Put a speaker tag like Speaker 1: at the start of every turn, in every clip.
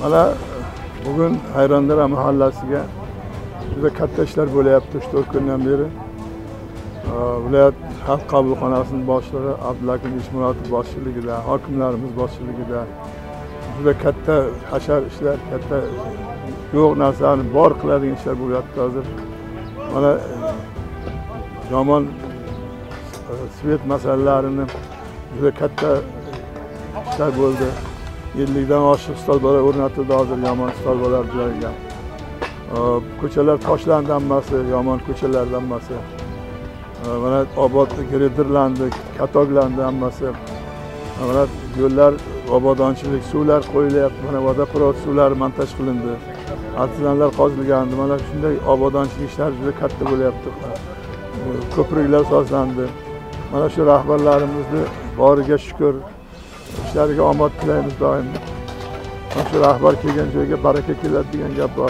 Speaker 1: Mana bugun Hayronlar mahallasiga juda katta ishlar bo'layapti 3-4 kundan beri. Viloyat xalq qabulxonasining boshlig'i Abdullakim Eshmuratov boshchiligida, hokimlarimiz boshchiligida juda katta hashar ishlar, katta yo'q narsani bor qiladigan ishlar bo'lyapti hozir. Mana yomon svet masalalarini juda katta ishlar bo'ldi. 50 dan oshiq stolbalar o'rnatildi hozir yomon stolbalar joyiga. Ko'chalar toshlandi hammasi, yomon ko'chalardan hammasi. Mana obod gredirlandi, katoglandi hammasi. Mana yo'llar, obodonchilik, suvlar qo'yilyapti. Mana vodoprovod suvlari montaj qilindi. Artizanlar qozilgandi. Mana shunday obodonchilik ishlari juda katta bo'lyapti. Ko'priklar sozlandi. Mana shu rahbarlarimizni boriga shukr, ishlariga omad tilaymiz doim. Mana shu rahbar kelgan joyga baraka keladi degan gap bor.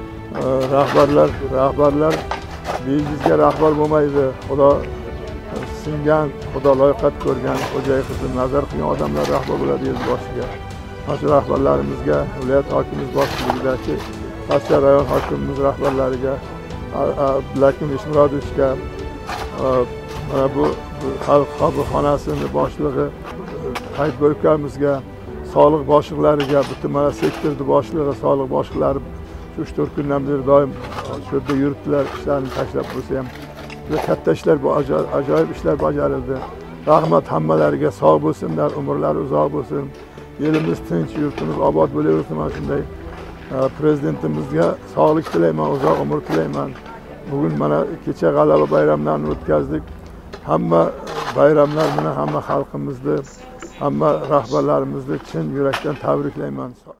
Speaker 1: Rahbarlar bejizga rahbar bo'lmaydi. Xudo singan, Xudo loyiqat ko'rgan, xo'jayi qizim nazar qilgan odamlar rahbar bo'ladi o'z boshiga. Mana shu rahbarlarimizga, viloyat hokimimiz boshchiligidagi Toshkent rayon hokimimiz rahbarlariga, Abdullakim Eshmuratovga, mana bu xalq qabulxonasining boshlig'i Haydboy ukamizga, sog'liq boshliqlariga, butun mana sektorning boshlig'i, sog'liq boshliqlari 3-4 kundan beri doim shu yerda yuribdilar, ishlarni tashlab bo'lsa ham juda katta ishlar, ajoyib ishlar bajarildi. Rahmat hammalariga, sog' bo'lsinlar, umrlari uzoq bo'lsin. Elimiz tinch, yurtimiz obod bo'laversin. Mana shunday prezidentimizga sog'lik tilayman, uzoq umr tilayman. Bugun mana kecha g'alaba bayramlarini o'tkazdik. Hamma bayramlar bilan hamma xalqimizni, hamma rahbarlarimizni chin yurakdan tabriklayman.